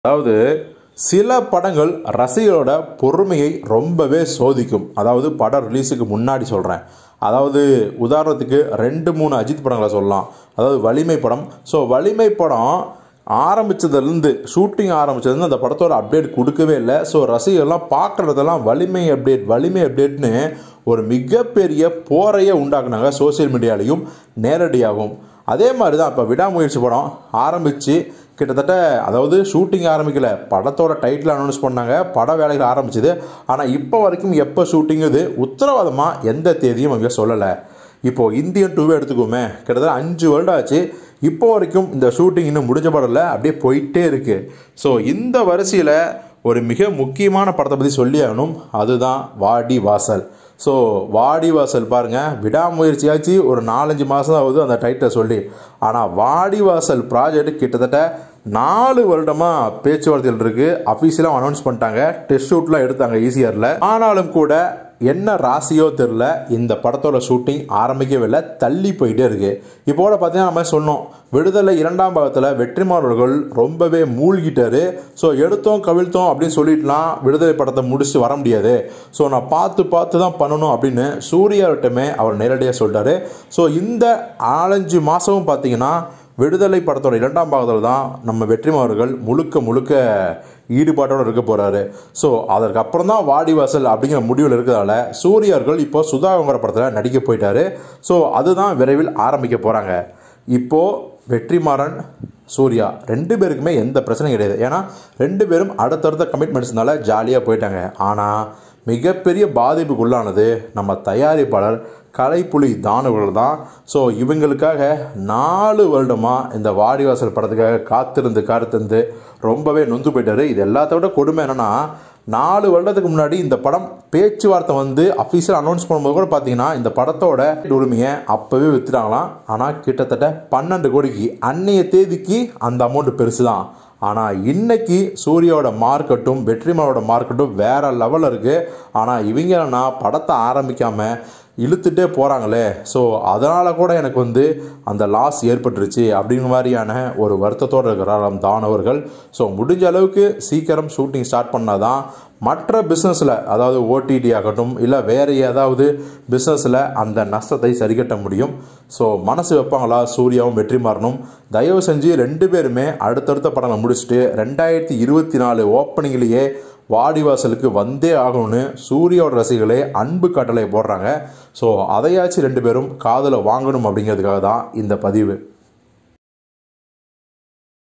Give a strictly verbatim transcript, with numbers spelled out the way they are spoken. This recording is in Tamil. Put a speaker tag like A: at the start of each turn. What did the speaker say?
A: அதாவது சில படங்கள் ரசிகர்களோட பொறுமையை ரொம்பவே சோதிக்கும். அதாவது படம் ரிலீஸுக்கு முன்னாடி சொல்கிறேன். அதாவது உதாரணத்துக்கு ரெண்டு மூணு அஜித் படங்களை சொல்லலாம். அதாவது வலிமை படம். ஸோ வலிமை படம் ஆரம்பித்ததுலேருந்து ஷூட்டிங் ஆரம்பித்ததுலேருந்து அந்த படத்தோட அப்டேட் கொடுக்கவே இல்லை. ஸோ ரசிகர்கள்லாம் பார்க்குறதெல்லாம் வலிமை அப்டேட் வலிமை அப்டேட்னு ஒரு மிகப்பெரிய போரையே உண்டாக்குனாங்க சோசியல் மீடியாலையும் நேரடியாகவும். அதே மாதிரி தான் இப்போ விடாமுயற்சி படம் ஆரம்பித்து கிட்டத்தட்ட அதாவது ஷூட்டிங் ஆரம்பிக்கல, படத்தோட டைட்டில் அனௌன்ஸ் பண்ணாங்க, பட வேலைகள் ஆரம்பிச்சுது. ஆனால் இப்போ வரைக்கும் எப்போ ஷூட்டிங் இது உத்தரவாதமாக எந்த தேதியும் அவங்க சொல்லலை. இப்போது இந்தியன் டூவே எடுத்துக்கோமே, கிட்டத்தட்ட அஞ்சு வருடம் ஆச்சு, இப்போ வரைக்கும் இந்த ஷூட்டிங் இன்னும் முடிஞ்ச படம் இல்லை, அப்படியே போயிட்டே இருக்குது. ஸோ இந்த வரிசையில் ஒரு மிக முக்கியமான படத்தை பற்றி சொல்லி ஆகணும். அதுதான் வாடி வாசல். ஸோ வாடி வாசல் பாருங்கள், விடாமுயற்சியாச்சு ஒரு நாலஞ்சு மாதம் ஆகுது அந்த டைட்டில் சொல்லி. ஆனால் வாடி வாசல் ப்ராஜெக்ட் கிட்டத்தட்ட நாலு வருடமாக பேச்சுவார்த்தைகள் இருக்குது. அஃபீஷியலாக அனௌன்ஸ் பண்ணிட்டாங்க, டெஸ்ட் ஷூட்லாம் எடுத்தாங்க ஈசிஆரில். ஆனாலும் கூட என்ன ராசியோ தெரில, இந்த படத்தோட ஷூட்டிங் ஆரம்பிக்கவே இல்லை, தள்ளி போயிட்டே இருக்குது. இப்போட பார்த்தீங்கன்னா நம்ம சொன்னோம், விடுதலை இரண்டாம் பாகத்தில் வெற்றிமாறன் அவர்கள் ரொம்பவே மூழ்கிட்டாரு. ஸோ எடுத்தோம் கவிழ்த்தோம் அப்படின்னு சொல்லிட்டுலாம் விடுதலை படத்தை முடிச்சு வர முடியாது. ஸோ நான் பார்த்து பார்த்து தான் பண்ணணும் அப்படின்னு சூர்யாவிட்டமே அவர் நேரடியாக சொல்லிட்டாரு. ஸோ இந்த நாலஞ்சு மாதமும் பார்த்தீங்கன்னா விடுதலை படத்தோட இரண்டாம் பாகத்தில் தான் நம்ம வெற்றிமாறன் அவர்கள் முழுக்க முழுக்க ஈடுபாட்டோடு இருக்க போகிறாரு. ஸோ அதற்கப்புறம் தான் வாடிவாசல் அப்படிங்கிற முடிவில் இருக்கிறதால சூர்யார்கள் இப்போ சுதாகங்கிற படத்தில் நடிக்க போயிட்டாரு. ஸோ அதுதான் விரைவில் ஆரம்பிக்க போகிறாங்க. இப்போது வெற்றிமாறன் சூர்யா ரெண்டு பேருக்குமே எந்த பிரச்சனையும் கிடையாது. ஏன்னா ரெண்டு பேரும் அடுத்தடுத்த கமிட்மெண்ட்ஸ்னால ஜாலியாக போயிட்டாங்க. ஆனால் மிகப்பெரிய பாதிப்புக்குள்ளானது நம்ம தயாரிப்பாளர் கலைப்புலி தானவர்கள் தான். ஸோ இவங்களுக்காக நாலு வருடமாக இந்த வாடிவாசல் படத்துக்காக காத்திருந்து காத்திருந்து ரொம்பவே நொந்து போயிட்டாரு. இது எல்லாத்த விட கொடுமை என்னென்னா, நாலு வருடத்துக்கு முன்னாடி இந்த படம் பேச்சுவார்த்தை வந்து அஃபீஷியல் அனௌன்ஸ் பண்ணும்போது கூட பார்த்தீங்கன்னா இந்த படத்தோட உரிமையை அப்போவே விற்றுட்டாங்களாம். ஆனால் கிட்டத்தட்ட பன்னெண்டு கோடிக்கு அன்னைய தேதிக்கு அந்த அமௌண்ட் பெருசு தான். ஆனால் இன்னைக்கு சூர்யாவோட மார்க்கெட்டும் வெற்றிமாறனோட மார்க்கெட்டும் வேறு லெவலில் இருக்குது. ஆனால் இவங்கன்னா படத்தை ஆரம்பிக்காமல் இழுத்துட்டே போகிறாங்களே, ஸோ அதனால் கூட எனக்கு வந்து அந்த லாஸ் ஏற்பட்டுருச்சு அப்படிங்கிற மாதிரியான ஒரு வருத்தத்தோடு இருக்கிறாராம் தானவர்கள். ஸோ முடிஞ்ச அளவுக்கு சீக்கிரம் ஷூட்டிங் ஸ்டார்ட் பண்ணால் தான் மற்ற பிஸ்னஸில், அதாவது ஓடிடி ஆகட்டும் இல்லை வேறு ஏதாவது பிஸ்னஸில் அந்த நஷ்டத்தை சரிக்கட்ட முடியும். ஸோ மனசு வைப்பாங்களா சூர்யாவும் வெற்றிமாறனும்? தயவு செஞ்சு ரெண்டு பேருமே அடுத்தடுத்த படங்களை முடிச்சுட்டு ரெண்டாயிரத்தி இருபத்தி நாலு ஓப்பனிங்லேயே வாடிவாசலுக்கு வந்தே ஆகணும்னு சூர்யாவோட ரசிகர்களே அன்பு கட்டளை போடுறாங்க. ஸோ அதையாச்சும் ரெண்டு பேரும் காதில் வாங்கணும் அப்படிங்கிறதுக்காக தான் இந்த பதிவு.